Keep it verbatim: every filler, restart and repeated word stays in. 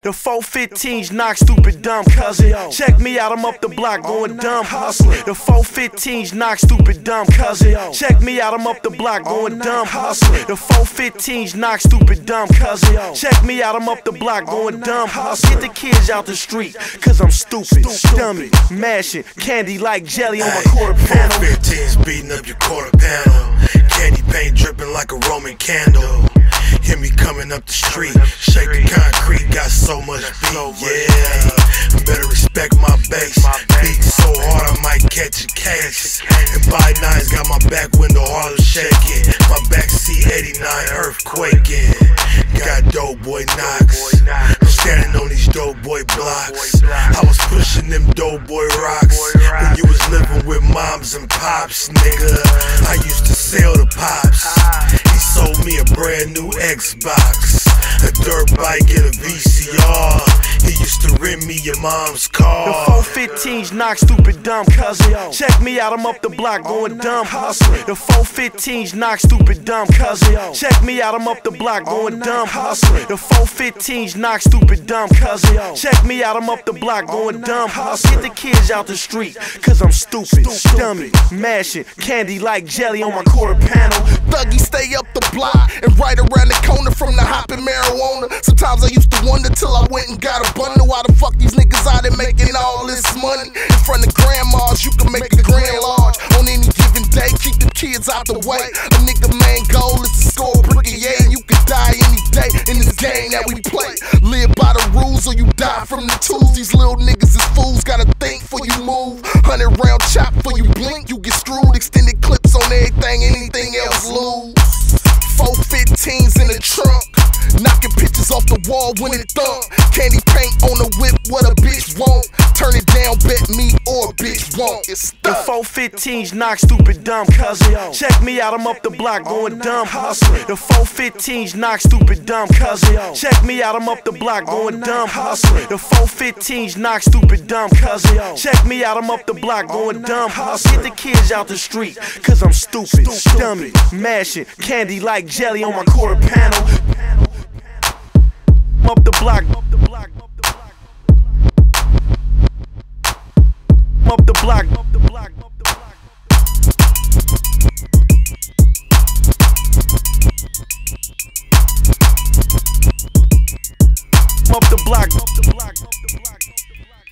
The four fifteens knock stupid dumb cousin. Check me out, I'm up the block going dumb hustling. The four fifteens knock stupid dumb cousin. Check me out, I'm up the block going dumb hustling. The four fifteens knock stupid dumb cousin. Check me out, I'm up the block going dumb hustling. Get the kids out the street, cause I'm stupid, dummy, mashing candy like jelly on my quarter panel. four fifteens beating up your quarter panel. Candy paint dripping like a Roman candle. Hear me coming up the street, shake the concrete, got so much beat, yeah. Better respect my bass, beat so hard I might catch a case. And by nines got my back window Harlem shaking, my backseat eighty-nine earthquaking. Got dope boy knocks, I'm standing on these dope boy blocks. I was pushing them dope boy rocks when you was living with moms and pops, nigga. I used to sell the pops. He sold me a brand new Xbox, a dirt bike and a V C R. He used to rent me your mom's car. The four fifteens knock stupid dumb cousin. Check me out, I'm up the block going dumb hustling. The four fifteens knock stupid dumb cousin. Check me out, I'm up the block going dumb hustling. The four fifteens knock stupid dumb cousin. Check me out, I'm up the block going dumb hustling. Get the kids out the street, cause I'm stupid, dummy, mashing candy like jelly on my quarter panel. Thuggy stay up the block and right around the corner from the hopping marijuana. Sometimes I used to wonder till I went and got a bundle. Why the fuck these niggas out there making all this money? In front of grandmas, you can make a grand large. On any given day, keep the kids out the way. A nigga main goal is to score a brick of yeah, and you can die any day in this game that we play. Live by the rules or you die from the tools. These little niggas is fools, gotta think before you move. Hundred round chop before you blink, you get screwed. Extended clips on everything, anything else lose. four fifteens in the trunk, knocking pictures off the wall when it thump. Candy paint on the whip, what a bitch want. Turn it down, bet me or a bitch won't. It's stuck. The four fifteens knock stupid dumb cousin. Check me out, I'm up the block going dumb hustling. The four fifteens knock stupid dumb cousin. Check me out, I'm up the block going dumb hustling. The four fifteens knock stupid dumb cousin. Check me out, I'm up the block going dumb hustling. Get the kids out the street, cause I'm stupid, dummy, mashing candy like jelly on my quarter panel. I'm up the block, up the block, up the block, up the block, up the block, up the block. Up the block, up the block, up the block, up the block.